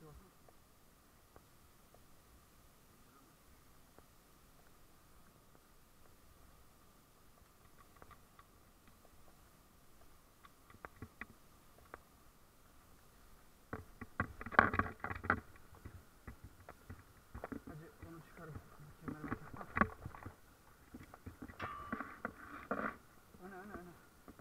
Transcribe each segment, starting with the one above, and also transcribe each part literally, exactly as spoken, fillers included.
bakın. Hadi onu çıkarıp kemerime taksam. Öne öne öne.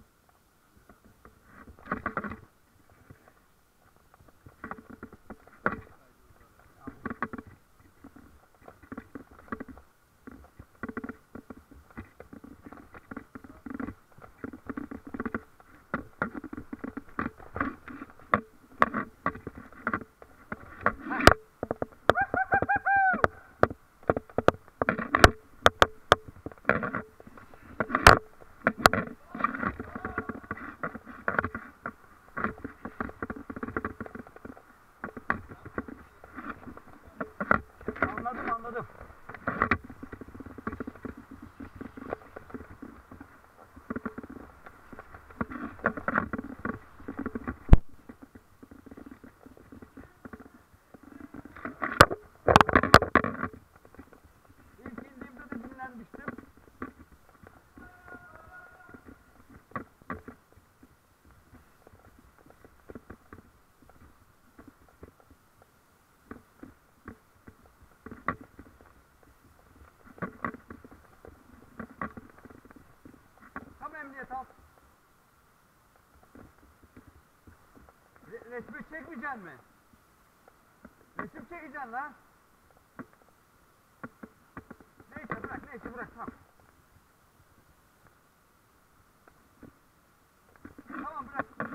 Anladım anladım. İlk indiğimde de dinlenmiştim. Tam emniyet al. Re resmi çekmeyeceksin mi? Resim çekeceksin lan. Neyse bırak neyse bırak tamam. Tamam bırak.